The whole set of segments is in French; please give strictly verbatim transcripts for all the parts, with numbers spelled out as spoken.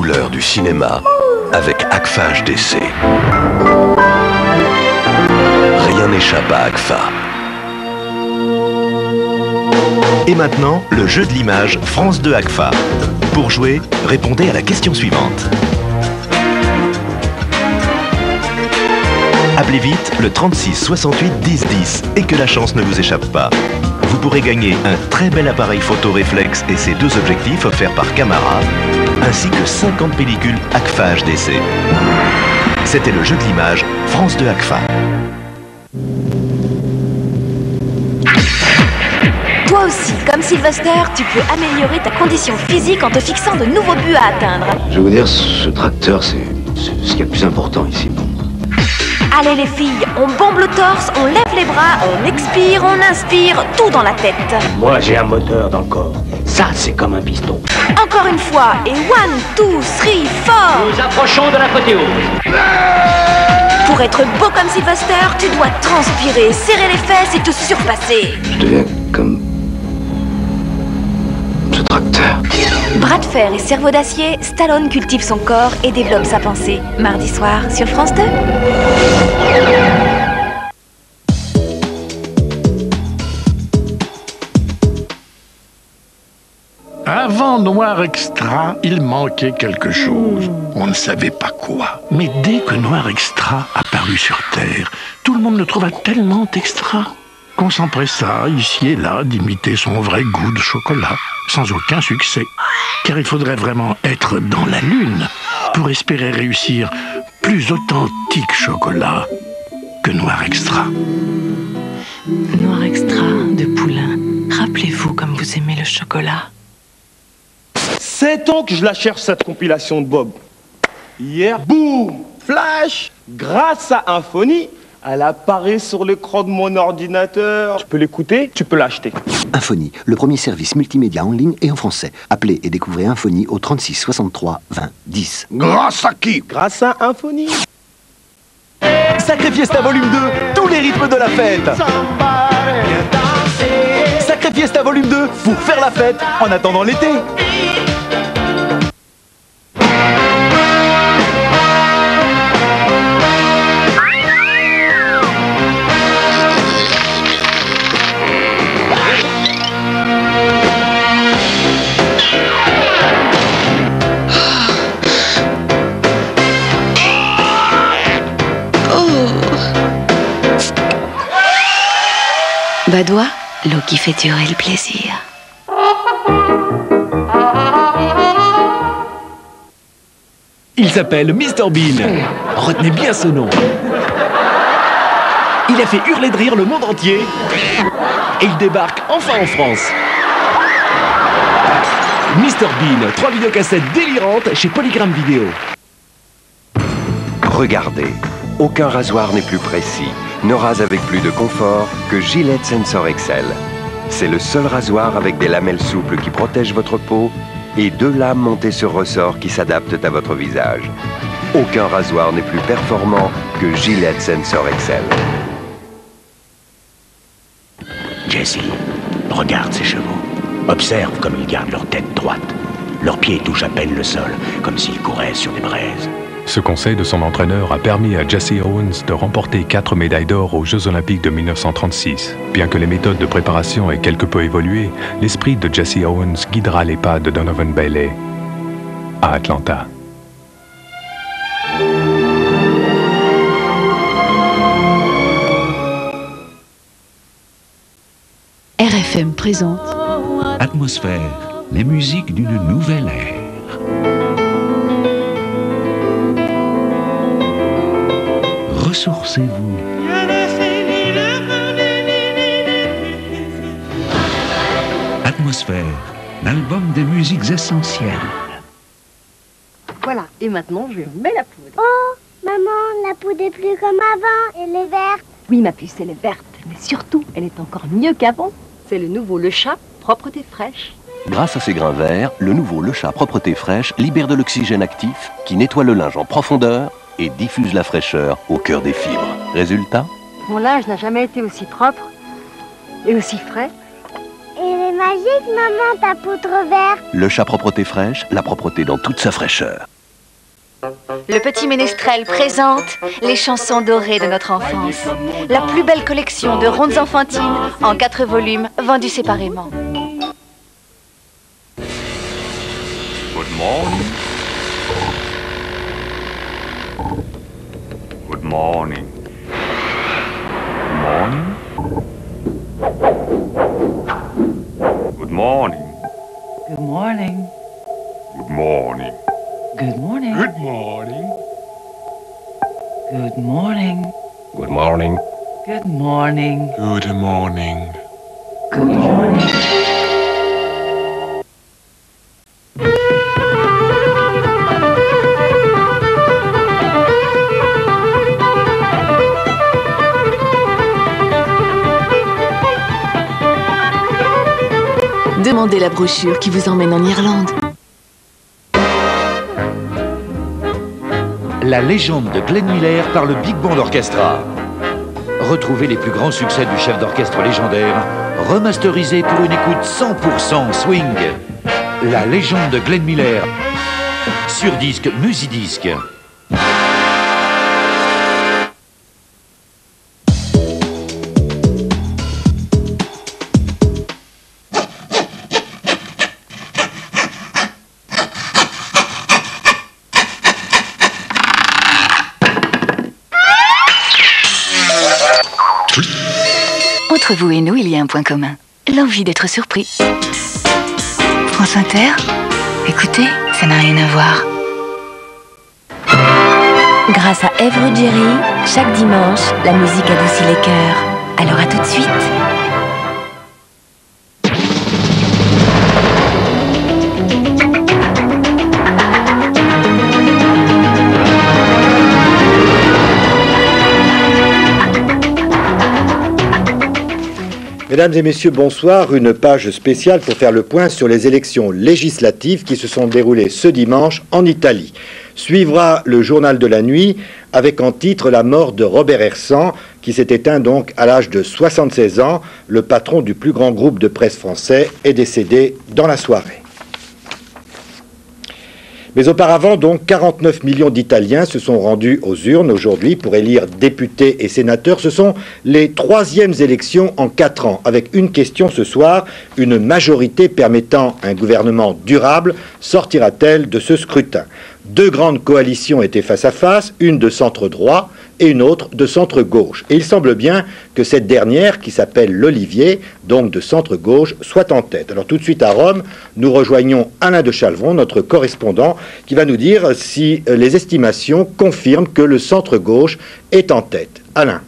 couleurs du cinéma avec Agfa H D C. Rien n'échappe à Agfa. Et maintenant, le jeu de l'image France deux Agfa. Pour jouer, répondez à la question suivante. Appelez vite le trente-six soixante-huit dix dix et que la chance ne vous échappe pas. Vous pourrez gagner un très bel appareil photo réflexe et ses deux objectifs offerts par Camara, ainsi que cinquante pellicules Agfa H D C. C'était le jeu de l'image France deux Agfa. Toi aussi, comme Sylvester, tu peux améliorer ta condition physique en te fixant de nouveaux buts à atteindre. Je vais vous dire, ce tracteur, c'est ce qu'il y a de plus important ici. Allez les filles, on bombe le torse, on lève les bras, on expire, on inspire, tout dans la tête. Moi j'ai un moteur dans le corps. Ça c'est comme un piston. Encore une fois, et one, two, three, four. Nous approchons de l'apothéose. Pour être beau comme Sylvester, tu dois transpirer, serrer les fesses et te surpasser. Je deviens comme ce tracteur. Bras de fer et cerveau d'acier, Stallone cultive son corps et développe sa pensée. Mardi soir sur France deux. Avant Noir Extra, il manquait quelque chose. On ne savait pas quoi. Mais dès que Noir Extra apparut sur Terre, tout le monde le trouva tellement extra qu'on s'empressa, ici et là, d'imiter son vrai goût de chocolat, sans aucun succès. Car il faudrait vraiment être dans la Lune pour espérer réussir plus authentique chocolat que Noir Extra. Noir Extra de Poulain. Rappelez-vous comme vous aimez le chocolat. Sept ans que je la cherche, cette compilation de Bob. Hier, boum, flash, grâce à Infony, elle apparaît sur l'écran de mon ordinateur. Tu peux l'écouter, tu peux l'acheter. Infony, le premier service multimédia en ligne et en français. Appelez et découvrez Infony au trente-six soixante-trois vingt dix. Grâce à qui? Grâce à Infony. Sacré Fiesta volume deux, tous les rythmes de la fête. Sacré Fiesta volume deux, pour faire la fête en attendant l'été. Badois, l'eau qui fait durer le plaisir. Il s'appelle mister Bean. Retenez bien ce nom. Il a fait hurler de rire le monde entier. Et il débarque enfin en France. mister Bean, trois vidéocassettes délirantes chez Polygram Vidéo. Regardez, aucun rasoir n'est plus précis, ne rase avec plus de confort que Gillette Sensor Excel. C'est le seul rasoir avec des lamelles souples qui protègent votre peau et deux lames montées sur ressort qui s'adaptent à votre visage. Aucun rasoir n'est plus performant que Gillette Sensor Excel. Jesse, regarde ces chevaux. Observe comme ils gardent leur tête droite. Leurs pieds touchent à peine le sol, comme s'ils couraient sur des braises. Ce conseil de son entraîneur a permis à Jesse Owens de remporter quatre médailles d'or aux Jeux Olympiques de mille neuf cent trente-six. Bien que les méthodes de préparation aient quelque peu évolué, l'esprit de Jesse Owens guidera les pas de Donovan Bailey à Atlanta. R F M présente Atmosphère, les musiques d'une nouvelle ère. Ressourcez-vous. Atmosphère, l'album des musiques essentielles. Voilà, et maintenant je mets la poudre. Oh, maman, la poudre est plus comme avant, elle est verte. Oui, ma puce, elle est verte, mais surtout, elle est encore mieux qu'avant. C'est le nouveau Le Chat Propreté Fraîche. Grâce à ses grains verts, le nouveau Le Chat Propreté Fraîche libère de l'oxygène actif qui nettoie le linge en profondeur et diffuse la fraîcheur au cœur des fibres. Résultat? Mon linge n'a jamais été aussi propre et aussi frais. Elle est magique, maman, ta poudre verte. Le Chat Propreté Fraîche, la propreté dans toute sa fraîcheur. Le Petit Ménestrel présente les chansons dorées de notre enfance. La plus belle collection de rondes enfantines en quatre volumes vendus séparément. Good morning. Good morning. Good morning. Good morning. Good morning. Good morning. Good morning. Good morning. Good morning. Good morning. Good morning. Good morning. Demandez la brochure qui vous emmène en Irlande. La légende de Glenn Miller par le Big Band Orchestra. Retrouvez les plus grands succès du chef d'orchestre légendaire, remasterisé pour une écoute cent pour cent swing. La légende de Glenn Miller. Sur disque Musidisc. Entre vous et nous, il y a un point commun. L'envie d'être surpris. France Inter. Écoutez, ça n'a rien à voir. Grâce à Ève Ruggieri, chaque dimanche, la musique adoucit les cœurs. Alors à tout de suite. Mesdames et messieurs, bonsoir. Une page spéciale pour faire le point sur les élections législatives qui se sont déroulées ce dimanche en Italie. Suivra le journal de la nuit avec en titre la mort de Robert Hersant, qui s'est éteint donc à l'âge de soixante-seize ans. Le patron du plus grand groupe de presse français est décédé dans la soirée. Mais auparavant, donc, quarante-neuf millions d'Italiens se sont rendus aux urnes aujourd'hui pour élire députés et sénateurs. Ce sont les troisièmes élections en quatre ans, avec une question ce soir: une majorité permettant un gouvernement durable sortira-t-elle de ce scrutin? Deux grandes coalitions étaient face à face, une de centre-droit et une autre de centre-gauche. Et il semble bien que cette dernière, qui s'appelle l'Olivier, donc de centre-gauche, soit en tête. Alors tout de suite à Rome, nous rejoignons Alain de Chalvron, notre correspondant, qui va nous dire si les estimations confirment que le centre-gauche est en tête. Alain.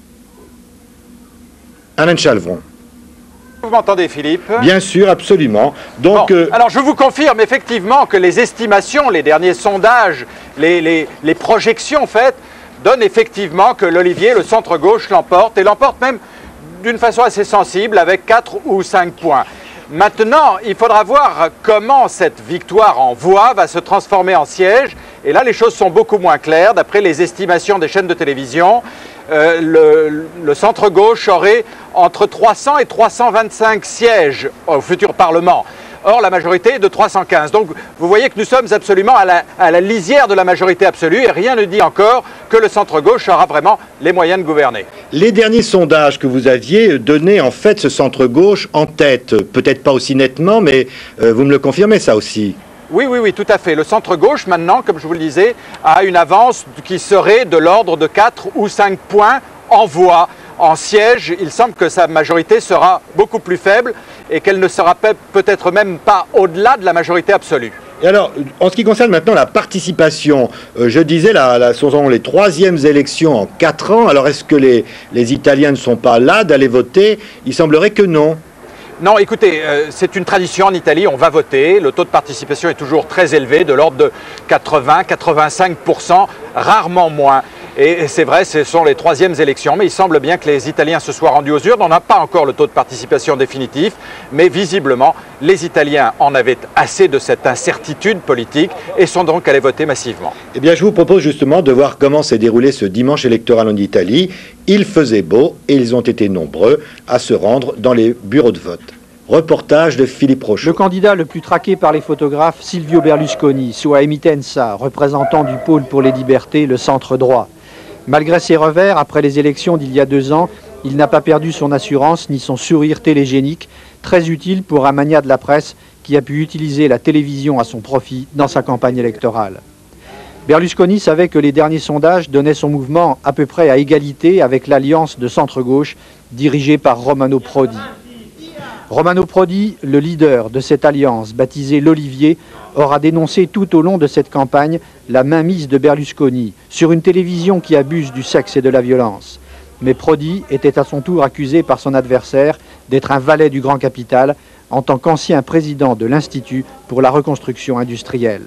Alain de Chalvron. Vous m'entendez, Philippe? Bien sûr, absolument. Donc, bon, euh... alors je vous confirme effectivement que les estimations, les derniers sondages, les, les, les projections faites donnent effectivement que l'Olivier, le centre-gauche, l'emporte, et l'emporte même d'une façon assez sensible avec quatre ou cinq points. Maintenant, il faudra voir comment cette victoire en voix va se transformer en siège. Et là, les choses sont beaucoup moins claires. D'après les estimations des chaînes de télévision, euh, le, le centre-gauche aurait entre trois cents et trois cent vingt-cinq sièges au futur Parlement. Or, la majorité est de trois cent quinze. Donc, vous voyez que nous sommes absolument à la, à la lisière de la majorité absolue et rien ne dit encore que le centre-gauche aura vraiment les moyens de gouverner. Les derniers sondages que vous aviez donnaient en fait ce centre-gauche en tête. Peut-être pas aussi nettement, mais euh, vous me le confirmez ça aussi? Oui, oui, oui, tout à fait. Le centre-gauche, maintenant, comme je vous le disais, a une avance qui serait de l'ordre de quatre ou cinq points en voix. En siège, il semble que sa majorité sera beaucoup plus faible et qu'elle ne sera peut-être même pas au-delà de la majorité absolue. Et alors, en ce qui concerne maintenant la participation, euh, je disais, la, la, ce sont les troisièmes élections en quatre ans. Alors, est-ce que les, les Italiens ne sont pas là d'aller voter? Il semblerait que non. Non, écoutez, euh, c'est une tradition en Italie, on va voter. Le taux de participation est toujours très élevé, de l'ordre de quatre-vingts à quatre-vingt-cinq pour cent, rarement moins. Et c'est vrai, ce sont les troisièmes élections, mais il semble bien que les Italiens se soient rendus aux urnes. On n'a pas encore le taux de participation définitif, mais visiblement, les Italiens en avaient assez de cette incertitude politique et sont donc allés voter massivement. Eh bien, je vous propose justement de voir comment s'est déroulé ce dimanche électoral en Italie. Il faisait beau et ils ont été nombreux à se rendre dans les bureaux de vote. Reportage de Philippe Rochaud. Le candidat le plus traqué par les photographes, Silvio Berlusconi, sua emittenza, représentant du pôle pour les libertés, le centre droit. Malgré ses revers, après les élections d'il y a deux ans, il n'a pas perdu son assurance ni son sourire télégénique, très utile pour un magnat de la presse qui a pu utiliser la télévision à son profit dans sa campagne électorale. Berlusconi savait que les derniers sondages donnaient son mouvement à peu près à égalité avec l'alliance de centre-gauche dirigée par Romano Prodi. Romano Prodi, le leader de cette alliance baptisée l'Olivier, aura dénoncé tout au long de cette campagne la mainmise de Berlusconi sur une télévision qui abuse du sexe et de la violence. Mais Prodi était à son tour accusé par son adversaire d'être un valet du grand capital en tant qu'ancien président de l'Institut pour la reconstruction industrielle.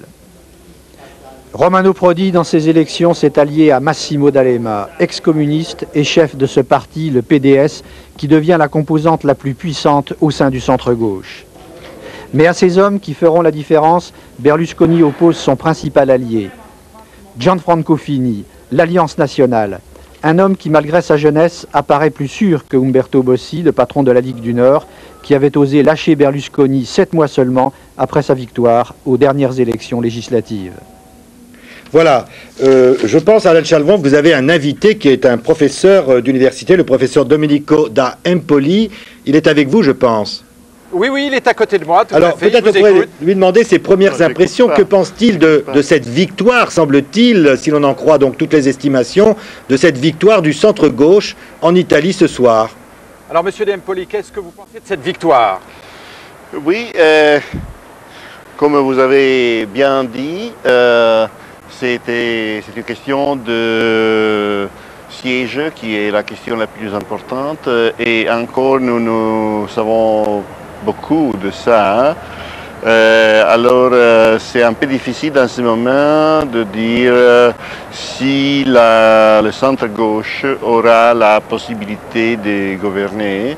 Romano Prodi, dans ses élections, s'est allié à Massimo D'Alema, ex-communiste et chef de ce parti, le P D S, qui devient la composante la plus puissante au sein du centre-gauche. Mais à ces hommes qui feront la différence, Berlusconi oppose son principal allié, Gianfranco Fini, l'Alliance nationale, un homme qui, malgré sa jeunesse, apparaît plus sûr que Umberto Bossi, le patron de la Ligue du Nord, qui avait osé lâcher Berlusconi sept mois seulement après sa victoire aux dernières élections législatives. Voilà, euh, je pense, Alain Chalvon, que vous avez un invité qui est un professeur euh, d'université, le professeur Domenico da Empoli. Il est avec vous, je pense. Oui, oui, il est à côté de moi, tout Alors, à fait. peut-être on pourrait lui demander ses premières non, impressions. Que pense-t-il de, de cette victoire, semble-t-il, si l'on en croit donc toutes les estimations, de cette victoire du centre-gauche en Italie ce soir? Alors, monsieur da Empoli, qu'est-ce que vous pensez de cette victoire? Oui, euh, comme vous avez bien dit, euh, C'était une question de siège qui est la question la plus importante et encore nous, nous savons beaucoup de ça. Euh, alors euh, c'est un peu difficile dans ce moment de dire euh, si la, le centre-gauche aura la possibilité de gouverner.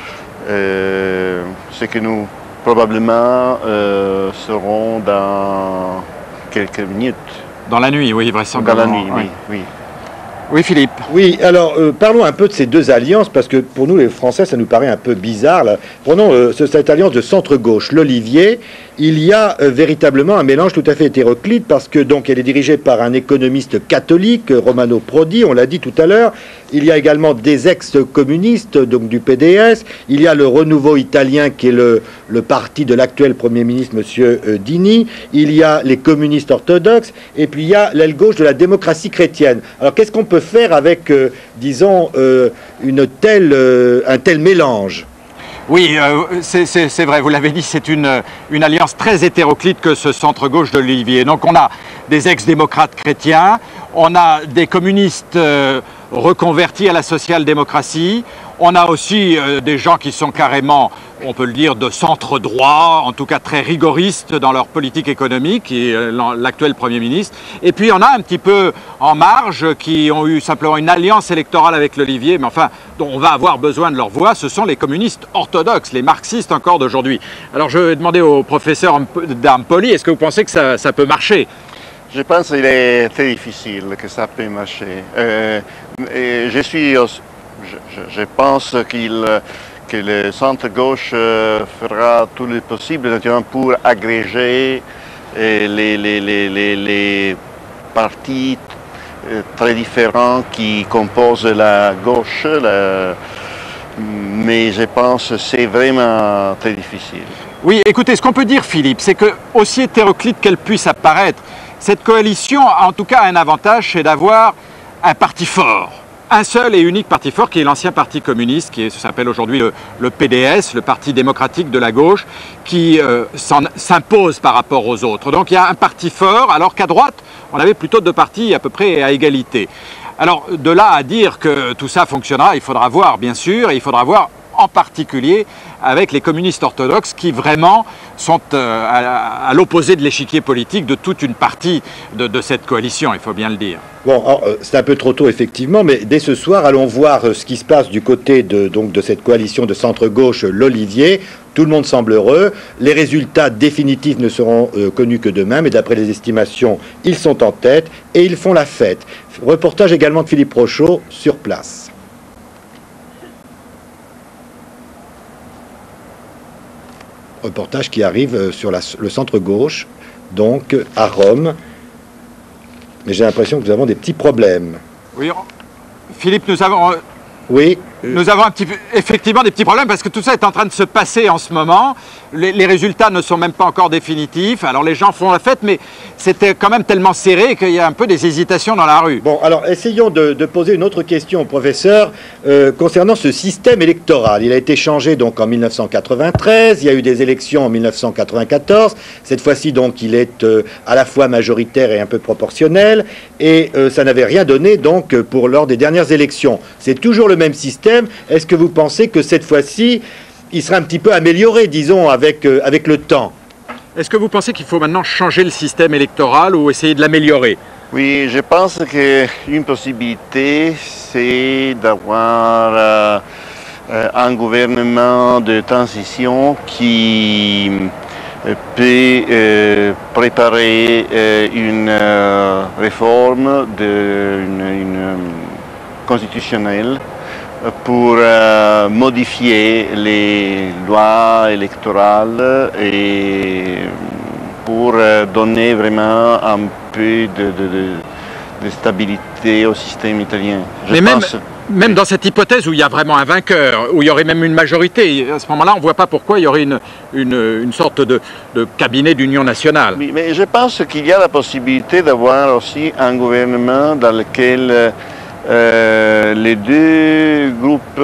Euh, ce que nous probablement euh, serons dans quelques minutes. Dans la nuit, oui, vraisemblablement. Dans la nuit, oui, oui. Oui, Philippe. Oui, alors euh, parlons un peu de ces deux alliances, parce que pour nous, les Français, ça nous paraît un peu bizarre. Là. Prenons euh, cette alliance de centre-gauche, l'Olivier. Il y a euh, véritablement un mélange tout à fait hétéroclite, parce que donc elle est dirigée par un économiste catholique, Romano Prodi, on l'a dit tout à l'heure. Il y a également des ex-communistes, donc du P D S. Il y a le Renouveau italien, qui est le, le parti de l'actuel Premier ministre, M. Euh, Dini. Il y a les communistes orthodoxes, et puis il y a l'aile gauche de la démocratie chrétienne. Alors qu'est-ce qu'on peut faire avec, euh, disons, euh, une telle, euh, un tel mélange? Oui, euh, c'est vrai, vous l'avez dit, c'est une, une alliance très hétéroclite que ce centre-gauche de l'Olivier. Donc on a des ex-démocrates chrétiens, on a des communistes euh, reconvertis à la social-démocratie, on a aussi euh, des gens qui sont carrément, on peut le dire, de centre-droit, en tout cas très rigoristes dans leur politique économique, qui est euh, l'actuel Premier ministre. Et puis on a un petit peu en marge qui ont eu simplement une alliance électorale avec l'Olivier, mais enfin, dont on va avoir besoin de leur voix, ce sont les communistes orthodoxes, les marxistes encore d'aujourd'hui. Alors je vais demander au professeur D'Ampoli, est-ce que vous pensez que ça, ça peut marcher? Je pense qu'il est très difficile que ça peut marcher. Euh, et je suis, je, je pense qu'il que le centre-gauche fera tout le possible naturellement pour agréger les, les, les, les, les partis très différents qui composent la gauche. La, mais je pense que c'est vraiment très difficile. Oui, écoutez, ce qu'on peut dire, Philippe, c'est que, aussi hétéroclite qu'elle puisse apparaître, cette coalition a en tout cas un avantage, c'est d'avoir un parti fort. Un seul et unique parti fort qui est l'ancien parti communiste, qui s'appelle aujourd'hui le, le P D S, le Parti démocratique de la gauche, qui euh, s'impose par rapport aux autres. Donc il y a un parti fort, alors qu'à droite, on avait plutôt deux partis à peu près à égalité. Alors de là à dire que tout ça fonctionnera, il faudra voir bien sûr, et il faudra voir en particulier avec les communistes orthodoxes qui vraiment sont euh, à, à l'opposé de l'échiquier politique de toute une partie de, de cette coalition, il faut bien le dire. Bon, c'est un peu trop tôt effectivement, mais dès ce soir, allons voir ce qui se passe du côté de, donc, de cette coalition de centre-gauche, l'Olivier. Tout le monde semble heureux. Les résultats définitifs ne seront euh, connus que demain, mais d'après les estimations, ils sont en tête et ils font la fête. Reportage également de Philippe Rochaud sur place. Reportage qui arrive sur la, le centre-gauche, donc à Rome. Mais j'ai l'impression que nous avons des petits problèmes. Oui, Philippe, nous avons... Oui. Nous avons un petit peu, effectivement des petits problèmes parce que tout ça est en train de se passer en ce moment. Les, les résultats ne sont même pas encore définitifs. Alors les gens font la fête, mais c'était quand même tellement serré qu'il y a un peu des hésitations dans la rue. Bon, alors essayons de, de poser une autre question au professeur euh, concernant ce système électoral. Il a été changé donc en mille neuf cent quatre-vingt-treize, il y a eu des élections en mille neuf cent quatre-vingt-quatorze. Cette fois-ci donc il est euh, à la fois majoritaire et un peu proportionnel. Et euh, ça n'avait rien donné donc pour lors des dernières élections. C'est toujours le même système. Est-ce que vous pensez que cette fois-ci, il sera un petit peu amélioré, disons, avec, euh, avec le temps? Est-ce que vous pensez qu'il faut maintenant changer le système électoral ou essayer de l'améliorer? Oui, je pense qu'une possibilité, c'est d'avoir euh, euh, un gouvernement de transition qui euh, peut euh, préparer euh, une euh, réforme de, une, une, constitutionnelle pour euh, modifier les lois électorales et pour euh, donner vraiment un peu de, de, de, de stabilité au système italien. Je Mais même, pense... même dans cette hypothèse où il y a vraiment un vainqueur, où il y aurait même une majorité, à ce moment-là, on ne voit pas pourquoi il y aurait une, une, une sorte de, de cabinet d'union nationale. Oui, mais je pense qu'il y a la possibilité d'avoir aussi un gouvernement dans lequel Euh, les deux groupes,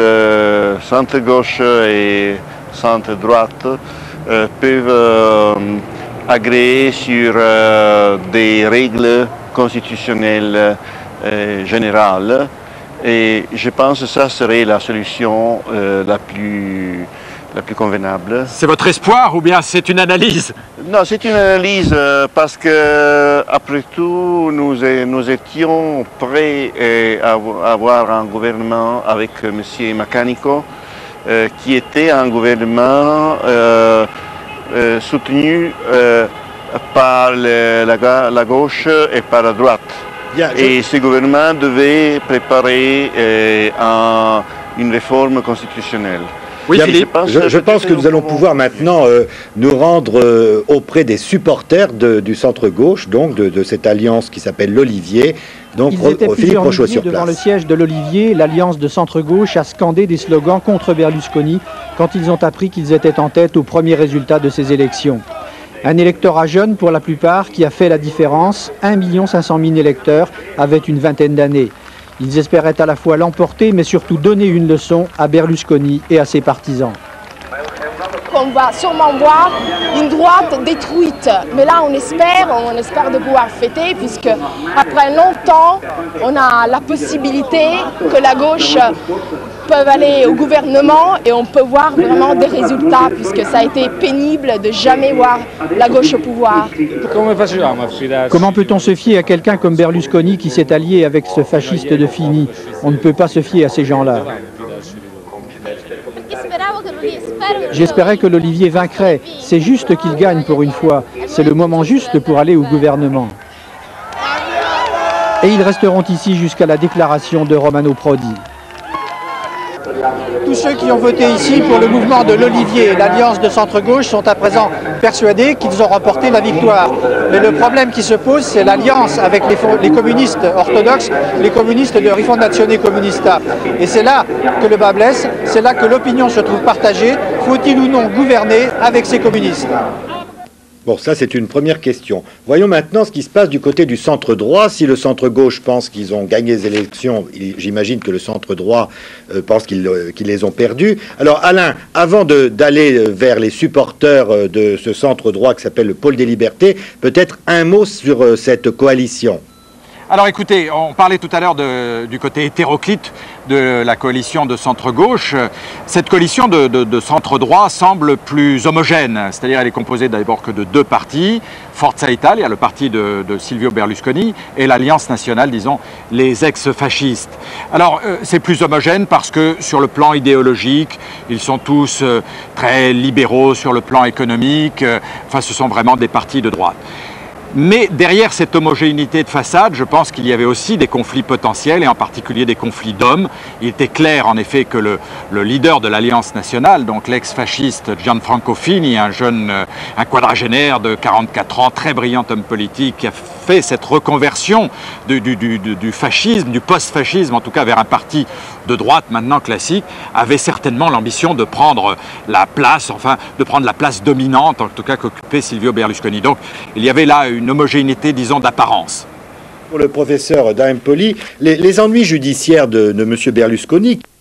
le centre-gauche et centre-droite, euh, peuvent euh, agréer sur euh, des règles constitutionnelles euh, générales. Et je pense que ça serait la solution euh, la plus... la plus convenable. C'est votre espoir ou bien c'est une analyse? Non, c'est une analyse euh, parce que, après tout, nous, nous étions prêts à avoir un gouvernement avec M. Maccanico, euh, qui était un gouvernement euh, euh, soutenu euh, par le, la, la gauche et par la droite. Bien, je... Et ce gouvernement devait préparer euh, un, une réforme constitutionnelle. Oui, Philippe, je pense, je, je pense que nous allons pouvoir maintenant euh, nous rendre euh, auprès des supporters de, du centre-gauche, donc de, de cette alliance qui s'appelle l'Olivier. Donc, Ils étaient Philippe Rochot sur devant place. le siège de l'Olivier, l'alliance de centre-gauche a scandé des slogans contre Berlusconi quand ils ont appris qu'ils étaient en tête aux premiers résultats de ces élections. Un électorat jeune pour la plupart qui a fait la différence, un million cinq cent mille électeurs avaient une vingtaine d'années. Ils espéraient à la fois l'emporter, mais surtout donner une leçon à Berlusconi et à ses partisans. On va sûrement voir une droite détruite. Mais là, on espère, on espère de pouvoir fêter, puisque après longtemps, on a la possibilité que la gauche peut aller au gouvernement et on peut voir vraiment des résultats, puisque ça a été pénible de jamais voir la gauche au pouvoir. Comment peut-on se fier à quelqu'un comme Berlusconi qui s'est allié avec ce fasciste de Fini? On ne peut pas se fier à ces gens-là. J'espérais que l'Olivier vaincrait. C'est juste qu'il gagne pour une fois. C'est le moment juste pour aller au gouvernement. Et ils resteront ici jusqu'à la déclaration de Romano Prodi. Tous ceux qui ont voté ici pour le mouvement de l'Olivier et l'alliance de centre-gauche sont à présent persuadés qu'ils ont remporté la victoire. Mais le problème qui se pose, c'est l'alliance avec les, les communistes orthodoxes, les communistes de Rifondazione Comunista. Et c'est là que le bas blesse, c'est là que l'opinion se trouve partagée. Faut-il ou non gouverner avec ces communistes ? Bon, ça c'est une première question. Voyons maintenant ce qui se passe du côté du centre-droit. Si le centre-gauche pense qu'ils ont gagné les élections, j'imagine que le centre-droit euh, pense qu'ils euh, qu'ils les ont perdues. Alors Alain, avant d'aller vers les supporters euh, de ce centre-droit qui s'appelle le Pôle des Libertés, peut-être un mot sur euh, cette coalition. Alors écoutez, on parlait tout à l'heure du côté hétéroclite de la coalition de centre-gauche. Cette coalition de, de, de centre-droit semble plus homogène, c'est-à-dire elle est composée d'abord que de deux partis, Forza Italia, le parti de, de Silvio Berlusconi, et l'Alliance nationale, disons, les ex-fascistes. Alors euh, c'est plus homogène parce que sur le plan idéologique, ils sont tous euh, très libéraux sur le plan économique, euh, enfin ce sont vraiment des partis de droite. Mais derrière cette homogénéité de façade, je pense qu'il y avait aussi des conflits potentiels, et en particulier des conflits d'hommes. Il était clair, en effet, que le, le leader de l'Alliance nationale, donc l'ex-fasciste Gianfranco Fini, un jeune, euh, un quadragénaire de quarante-quatre ans, très brillant homme politique, qui a fait cette reconversion du, du, du, du fascisme, du post-fascisme, en tout cas vers un parti de droite maintenant classique, avait certainement l'ambition de prendre la place, enfin, de prendre la place dominante, en tout cas qu'occupait Silvio Berlusconi. Donc, il y avait là une homogénéité, disons, d'apparence. Pour le professeur Daempoli, les, les ennuis judiciaires de, de M. Berlusconi